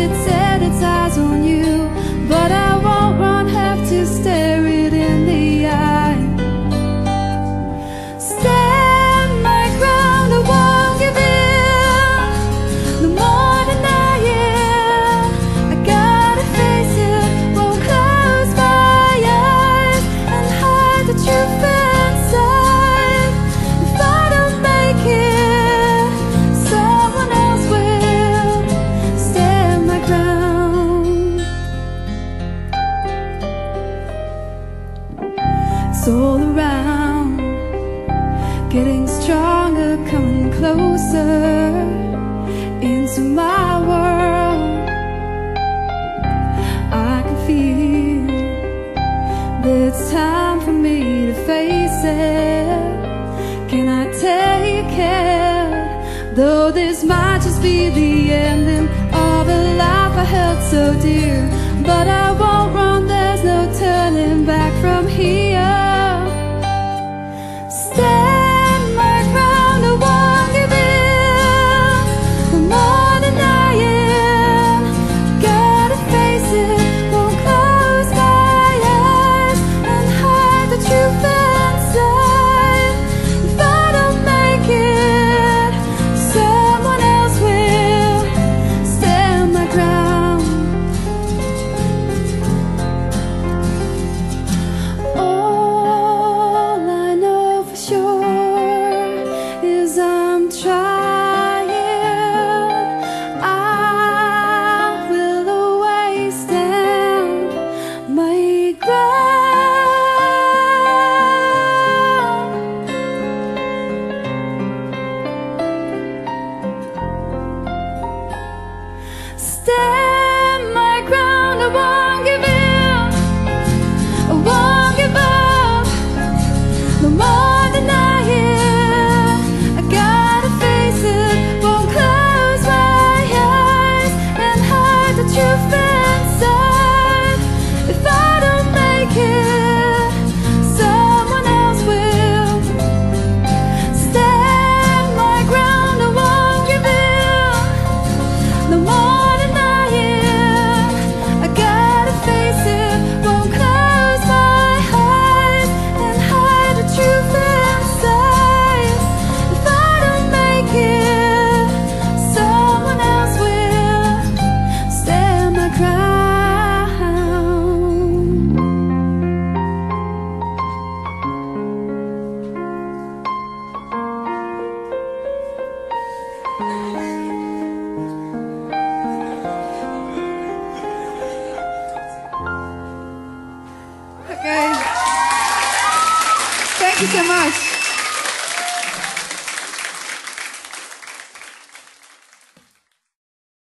it set its eyes on you, but I won't run, have to stare it in the eye. Stand my ground, I won't give in. No more denying, I gotta face it. Won't close my eyes and hide the truth inside. If I don't make it, someone else will. Stand my ground. It's all around, getting stronger, coming closer into my world. I can feel that it's time for me to face it. Can I take it? Though this might just be the ending of a life I held so dear, but I won't run, there's no turning back from here. Stand my ground, I won't give in. No more denying, gotta face it. Won't close my eyes and hide the truth inside. If I don't make it, someone else will. Stand my ground. All I know for sure is I'm trying. I will always stand my ground. Stand my ground, I won't give in, I won't give up. No more denying, I gotta face it. Won't close my eyes and hide the truth inside. If I don't make it, someone else will. Stand my ground, I won't give in. No more denying, I gotta face it. Won't close my eyes and hide the truth inside. If I don't make it, someone else will. Stand my ground. Okay. Thank you so much.